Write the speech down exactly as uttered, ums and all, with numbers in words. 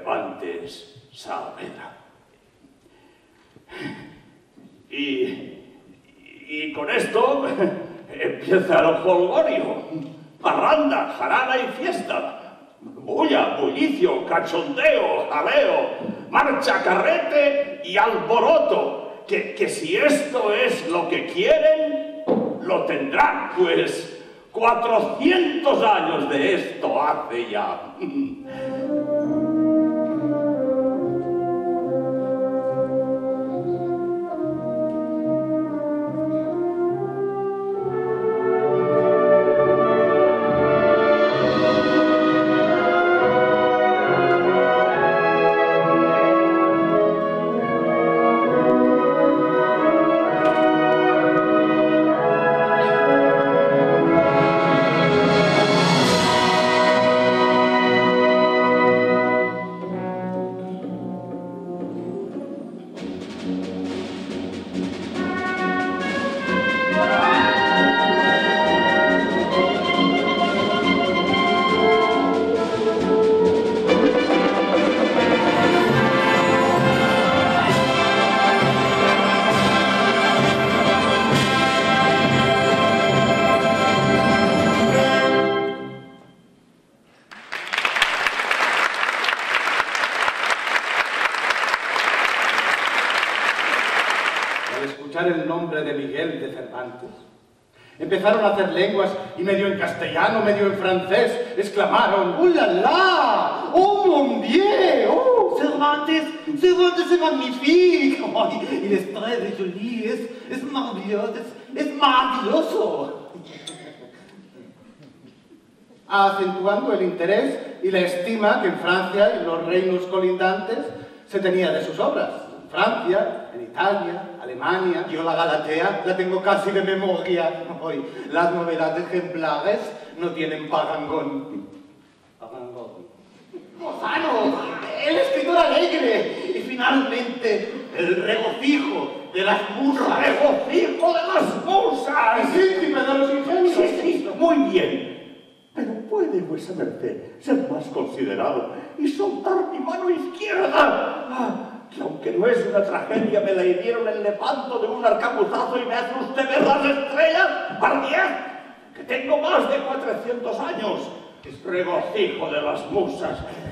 Cervantes Saavedra. Y, y con esto empieza el jolgorio, parranda, jarana y fiesta. Bulla, bullicio, cachondeo, jaleo, marcha, carrete y alboroto. Que, que si esto es lo que quieren, lo tendrán, pues cuatrocientos años de esto hace ya. El nombre de Miguel de Cervantes. Empezaron a hacer lenguas y medio en castellano, medio en francés, exclamaron ¡Oh la la! ¡Oh mon Dieu! ¡Oh! Cervantes, Cervantes es magnifique! Oh, il est très joli, es, es maravilloso, es, es maravilloso. Acentuando el interés y la estima que en Francia y los reinos colindantes se tenía de sus obras. Francia, en Italia, Alemania. Yo la Galatea la tengo casi de memoria. Hoy, las novedades ejemplares no tienen parangón. Parangón. Lozano, el escritor alegre. Y finalmente, el regocijo de las musas. ¡Regocijo de las musas! El príncipe de los ingenios. Sí, sí, muy bien. Pero puede vuesa merced ser más considerado y soltar mi mano izquierda. Ah, que aunque no es una tragedia, me la hirieron en Lepanto de un arcabuzazo y me hace usted ver las estrellas, Pardiez, que tengo más de cuatrocientos años. Es regocijo de las musas,